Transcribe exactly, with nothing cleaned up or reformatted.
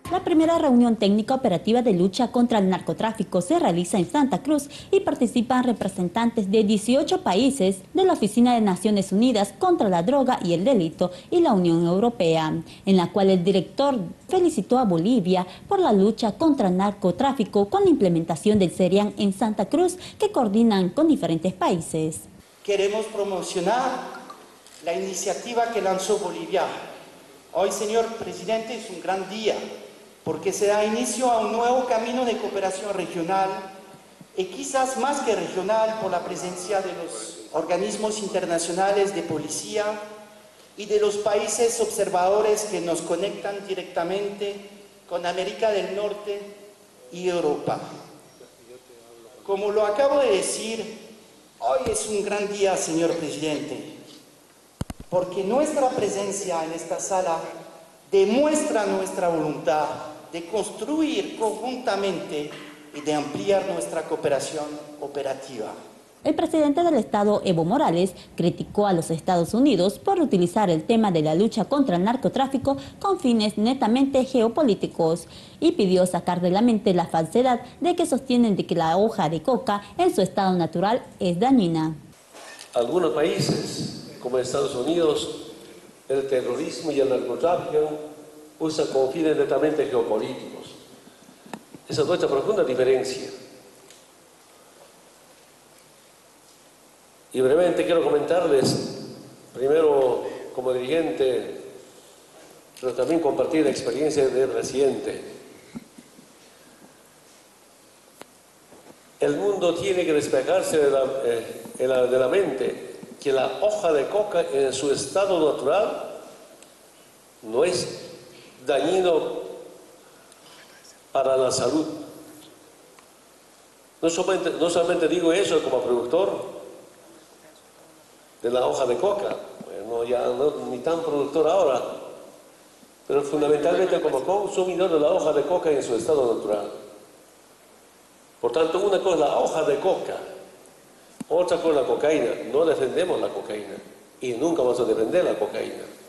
La primera reunión técnica operativa de lucha contra el narcotráfico se realiza en Santa Cruz y participan representantes de dieciocho países de la Oficina de Naciones Unidas contra la Droga y el Delito y la Unión Europea, en la cual el director felicitó a Bolivia por la lucha contra el narcotráfico con la implementación del CERIAN en Santa Cruz, que coordinan con diferentes países. Queremos promocionar la iniciativa que lanzó Bolivia. Hoy, señor presidente, es un gran día, porque se da inicio a un nuevo camino de cooperación regional y quizás más que regional por la presencia de los organismos internacionales de policía y de los países observadores que nos conectan directamente con América del Norte y Europa. Como lo acabo de decir, hoy es un gran día, señor presidente, porque nuestra presencia en esta sala demuestra nuestra voluntad de construir conjuntamente y de ampliar nuestra cooperación operativa. El presidente del Estado, Evo Morales, criticó a los Estados Unidos por utilizar el tema de la lucha contra el narcotráfico con fines netamente geopolíticos y pidió sacar de la mente la falsedad de que sostienen de que la hoja de coca en su estado natural es dañina. Algunos países, como Estados Unidos, el terrorismo y el narcotráfico usan con fines netamente geopolíticos. Esa es nuestra profunda diferencia. Y brevemente quiero comentarles, primero como dirigente, pero también compartir la experiencia de reciente. El mundo tiene que despejarse de la, eh, de la, de la mente que la hoja de coca en su estado natural no es dañino para la salud. No solamente, no solamente digo eso como productor de la hoja de coca, bueno, ya no, ni tan productor ahora, pero fundamentalmente como consumidor de la hoja de coca en su estado natural. Por tanto, una cosa es la hoja de coca, otra cosa es la cocaína. No defendemos la cocaína y nunca vamos a defender la cocaína.